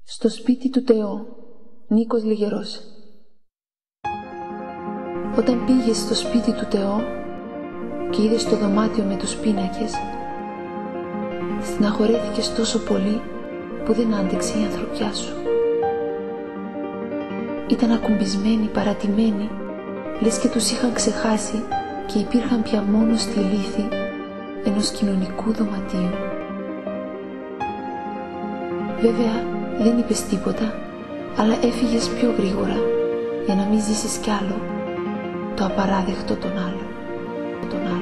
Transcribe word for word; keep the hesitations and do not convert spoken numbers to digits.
Στο σπίτι του Τεό, Νίκος Λιγερός. Όταν πήγες στο σπίτι του Τεό και είδες το δωμάτιο με τους πίνακες, στεναχωρέθηκες τόσο πολύ που δεν άντεξε η ανθρωπιά σου. Ήταν ακουμπισμένοι, παρατημένοι, λες και τους είχαν ξεχάσει και υπήρχαν πια μόνο στη λύθη ενός κοινωνικού δωματίου. Βέβαια δεν είπες τίποτα, αλλά έφυγες πιο γρήγορα για να μην ζήσεις κι άλλο το απαράδεκτο τον άλλο. Τον άλλο.